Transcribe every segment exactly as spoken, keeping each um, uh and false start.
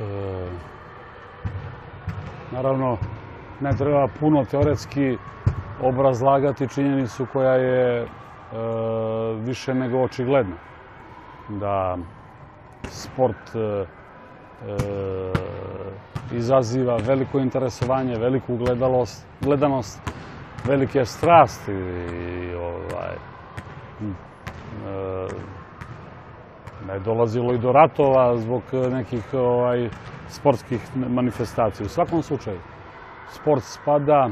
Naravno, ne treba puno teoretski obrazlagati činjenicu koja je više nego očigledna. Da sport izaziva veliko interesovanje, veliku gledanost, velike strasti. Da je dolazilo i do ratova zbog nekih sportskih manifestacija. U svakom slučaju, sport spada,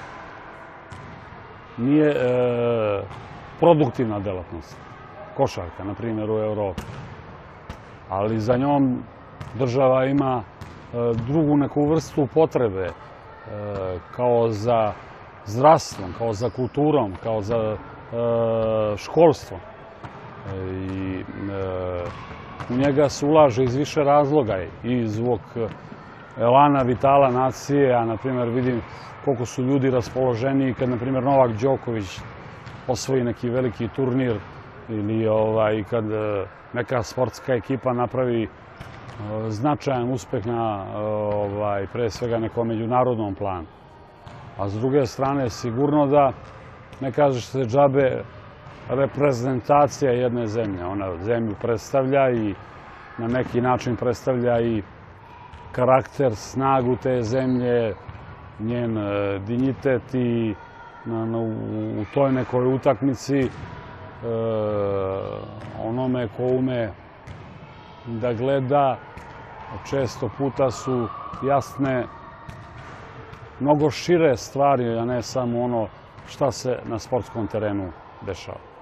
nije produktivna delatnost. Košarka, na primjer, u Evropi. Ali za njom država ima drugu neku vrstu potrebe, kao za zdravstvom, kao za kulturom, kao za školstvom. I u njega se ulaže iz više razloga i zbog elana, vitala nacije, a na primjer vidim koliko su ljudi raspoloženiji kad na primjer Novak Đoković osvoji neki veliki turnir ili kad neka sportska ekipa napravi značajan uspeh na pre svega nekom međunarodnom planu. A s druge strane sigurno da ne kažeš se džabe reprezentacija jedne zemlje. Ona zemlju predstavlja i na neki način predstavlja i karakter, snagu te zemlje, njen dignitet i u toj nekoj utakmici onome ko ume da gleda često puta su jasne mnogo šire stvari, a ne samo ono šta se na sportskom terenu dešava.